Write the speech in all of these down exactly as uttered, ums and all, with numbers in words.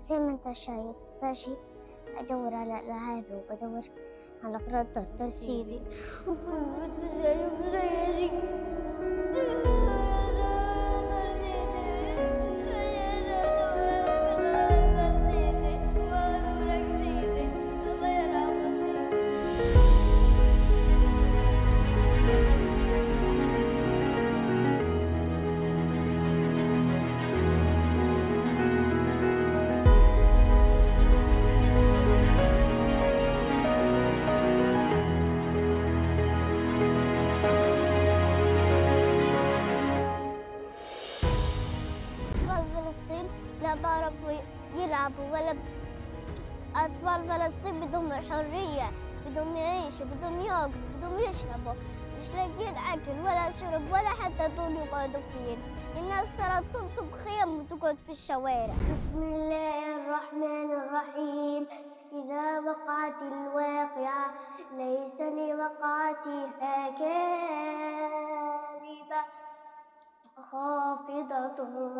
زي ما انت شايف باجي أدور على ألعابي وبدور على قطط تسيدي. أطفال فلسطين لا بعرفوا يلعبوا ولا أطفال فلسطين بدهم الحرية، بدهم يعيشوا، بدهم ياكلوا، بدهم يشربوا، مش لاقيين أكل ولا شرب ولا حتى طول يقعدوا فيه. الناس صارت تنصب خيم وتقعد في الشوارع. بسم الله الرحمن الرحيم. إذا وقعت الواقعة ليس لوقعتها كاذبة خافضة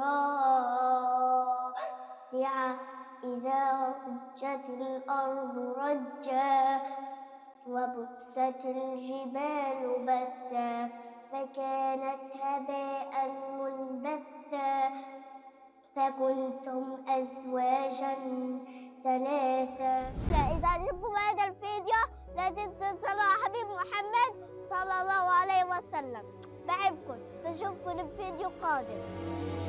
رافعة إذا رجت الأرض رجا وبست الجبال بسا فكانت هباء منبثا فكنتم أزواجا ثلاثا. إذا عجبكم هذا الفيديو لا تنسوا تصلوا على حبيب محمد صلى الله عليه وسلم. بحبكم، بشوفكم بفيديو قادم.